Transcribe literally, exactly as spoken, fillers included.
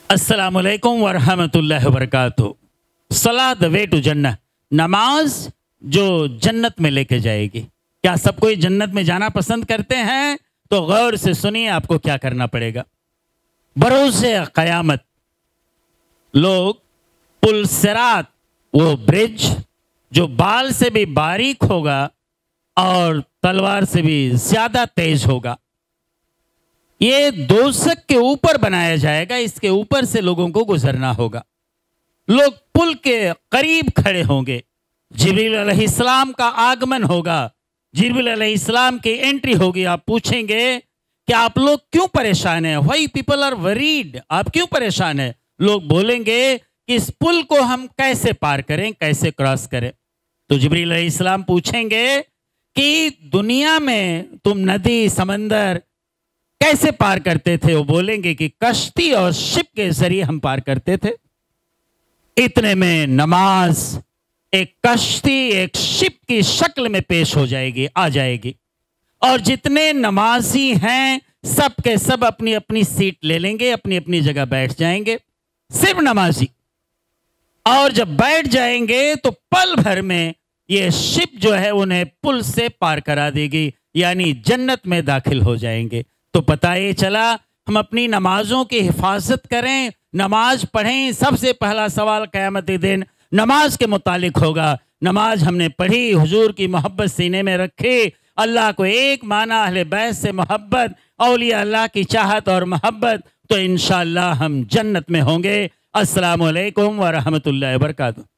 अस्सलामुअलैकुम वरहमतुल्लाहि वबरकातुहू। सलाह द वे टू जन्नत, नमाज जो जन्नत में लेके जाएगी। क्या सब कोई जन्नत में जाना पसंद करते हैं? तो गौर से सुनिए आपको क्या करना पड़ेगा। भरोसे क़यामत लोग पुल सिरात, वो ब्रिज जो बाल से भी बारीक होगा और तलवार से भी ज्यादा तेज होगा, ये दोज़ख के ऊपर बनाया जाएगा। इसके ऊपर से लोगों को गुजरना होगा। लोग पुल के करीब खड़े होंगे, जिब्रील अलैहिस्सलाम का आगमन होगा, जिब्रील अलैहिस्सलाम की एंट्री होगी। आप पूछेंगे कि आप लोग क्यों परेशान हैं? व्हाई पीपल आर वरीड, आप क्यों परेशान हैं? लोग बोलेंगे कि इस पुल को हम कैसे पार करें, कैसे क्रॉस करें। तो जिब्रील अलैहिस्सलाम पूछेंगे कि दुनिया में तुम नदी समंदर कैसे पार करते थे? वो बोलेंगे कि कश्ती और शिप के जरिए हम पार करते थे। इतने में नमाज एक कश्ती, एक शिप की शक्ल में पेश हो जाएगी, आ जाएगी, और जितने नमाजी हैं सब के सब अपनी अपनी सीट ले लेंगे, अपनी अपनी जगह बैठ जाएंगे, सिर्फ नमाजी। और जब बैठ जाएंगे तो पल भर में ये शिप जो है उन्हें पुल से पार करा देगी, यानी जन्नत में दाखिल हो जाएंगे। तो पता ये चला हम अपनी नमाजों की हिफाजत करें, नमाज पढ़ें। सबसे पहला सवाल क़यामत के दिन नमाज के मुतालिक होगा। नमाज हमने पढ़ी, हुजूर की मोहब्बत सीने में रखी, अल्लाह को एक माना, अहले बैत से मोहब्बत, औलिया अल्लाह की चाहत और मोहब्बत, तो इंशाअल्लाह हम जन्नत में होंगे। अस्सलामु अलैकुम व रहमतुल्लाहि व बरकातुहू।